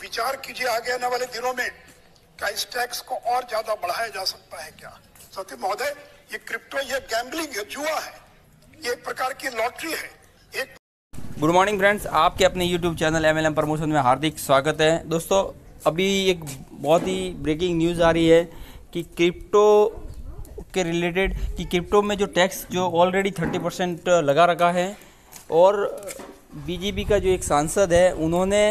विचार कीजिए आगे आने वाले दिनों में क्या इस टैक्स को और ज्यादा बढ़ाया जा सकता है क्या? सत्य महोदय, ये क्रिप्टो, ये गैम्बलिंग है, जुआ है, ये एक प्रकार की लॉटरी है। गुड मॉर्निंग फ्रेंड्स, आपके अपने यूट्यूब चैनल MLM प्रमोशन में हार्दिक स्वागत है। दोस्तों, अभी एक बहुत ही ब्रेकिंग न्यूज़ आ रही है कि क्रिप्टो के रिलेटेड कि क्रिप्टो में जो टैक्स जो ऑलरेडी 30% लगा रखा है और बीजेपी का जो एक सांसद है उन्होंने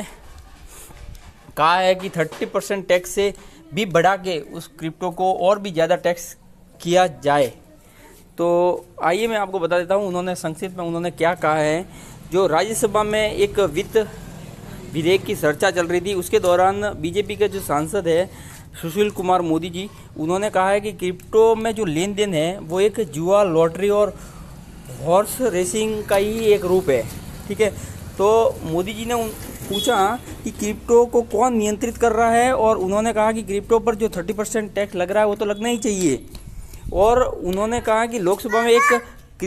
कहा है कि 30% टैक्स से भी बढ़ा के उस क्रिप्टो को और भी ज़्यादा टैक्स किया जाए। तो आइए मैं आपको बता देता हूँ उन्होंने संक्षिप्त में उन्होंने क्या कहा है। जो राज्यसभा में एक वित्त विधेयक की चर्चा चल रही थी, उसके दौरान बीजेपी के जो सांसद है सुशील कुमार मोदी जी, उन्होंने कहा है कि क्रिप्टो में जो लेन देन है वो एक जुआ, लॉटरी और हॉर्स रेसिंग का ही एक रूप है। ठीक है, तो मोदी जी ने पूछा कि क्रिप्टो को कौन नियंत्रित कर रहा है, और उन्होंने कहा कि क्रिप्टो पर जो 30% टैक्स लग रहा है वो तो लगना ही चाहिए। और उन्होंने कहा कि लोकसभा में एक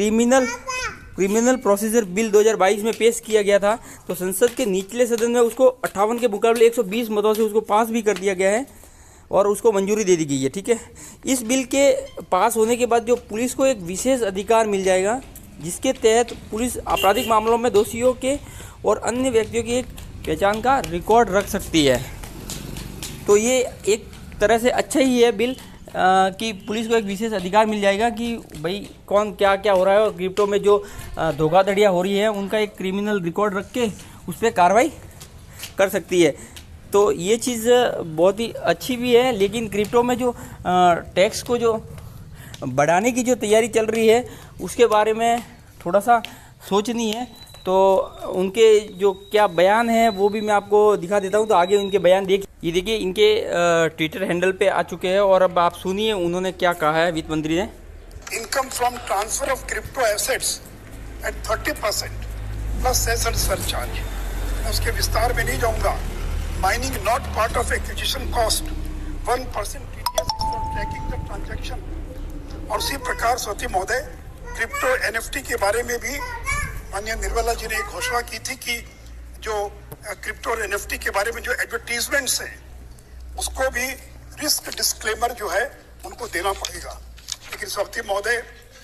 क्रिमिनल प्रोसीजर बिल 2022 में पेश किया गया था, तो संसद के निचले सदन में उसको 58 के मुकाबले 120 मतों से उसको पास भी कर दिया गया है और उसको मंजूरी दे दी गई है। ठीक है, इस बिल के पास होने के बाद जो पुलिस को एक विशेष अधिकार मिल जाएगा, जिसके तहत पुलिस आपराधिक मामलों में दोषियों के और अन्य व्यक्तियों की एक पहचान का रिकॉर्ड रख सकती है। तो ये एक तरह से अच्छा ही है बिल कि पुलिस को एक विशेष अधिकार मिल जाएगा कि भाई कौन क्या क्या हो रहा है, और क्रिप्टो में जो धोखाधड़ियाँ हो रही है उनका एक क्रिमिनल रिकॉर्ड रख के उस पर कार्रवाई कर सकती है। तो ये चीज़ बहुत ही अच्छी भी है, लेकिन क्रिप्टो में जो टैक्स को जो बढ़ाने की जो तैयारी चल रही है उसके बारे में थोड़ा सा सोचनी है। तो उनके जो क्या बयान है वो भी मैं आपको दिखा देता हूँ। तो आगे उनके बयान ये देखिए, इनके ट्विटर हैंडल पे आ चुके हैं और अब आप सुनिए उन्होंने क्या कहा है वित्त मंत्री ने। Income from transfer of crypto assets at 30% plus cess and surcharge. मैं उसके विस्तार में नहीं जाऊंगा। Mining not part of acquisition cost, 1% TDS for tracking the transaction. और उसी प्रकार सती महोदय, क्रिप्टो NFT के बारे में भी माननीय निर्मला जी ने एक घोषणा की थी कि जो क्रिप्टो और NFT के बारे में जो एडवर्टीजमेंट्स हैं उसको भी रिस्क डिस्क्लेमर जो है उनको देना पड़ेगा। लेकिन सती महोदय,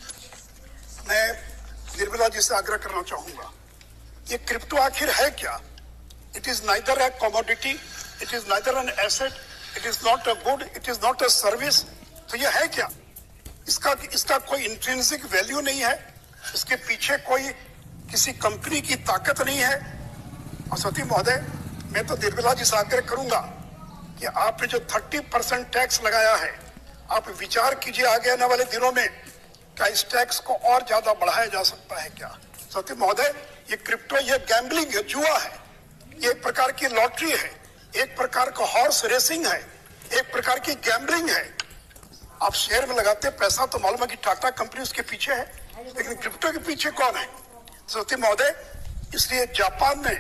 मैं निर्मला जी से आग्रह करना चाहूंगा, ये क्रिप्टो आखिर है क्या? It is neither a commodity, it is neither an asset, it is not a good, it is not a service. तो ये है क्या? इसका कोई इंट्रिंसिक वैल्यू नहीं है, इसके पीछे कोई किसी कंपनी की ताकत नहीं है। और सती महोदय, मैं तो निर्मला जी से आग्रह करूंगा कि आपने जो 30% टैक्स लगाया है, आप विचार कीजिए आगे आने वाले दिनों में क्या इस टैक्स को और ज्यादा बढ़ाया जा सकता है क्या? सती महोदय, ये क्रिप्टो, ये गैम्बलिंग है, जुआ है, ये एक प्रकार की लॉटरी है, एक प्रकार का हॉर्स रेसिंग है, एक प्रकार की गैम्बलिंग है। आप शेयर में लगाते पैसा तो मालूम है कि टाटा कंपनी उसके पीछे है, लेकिन क्रिप्टो के पीछे कौन है? सती महोदय, इसलिए जापान ने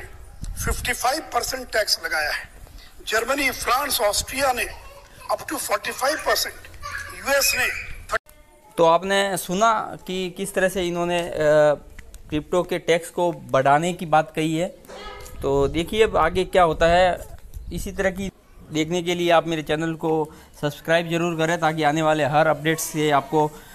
55% टैक्स लगाया है, जर्मनी, फ्रांस, ऑस्ट्रिया ने अप टू 45%, US ने। तो आपने सुना कि किस तरह से इन्होंने क्रिप्टो के टैक्स को बढ़ाने की बात कही है। तो देखिए अब आगे क्या होता है। इसी तरह की देखने के लिए आप मेरे चैनल को सब्सक्राइब जरूर करें ताकि आने वाले हर अपडेट से आपको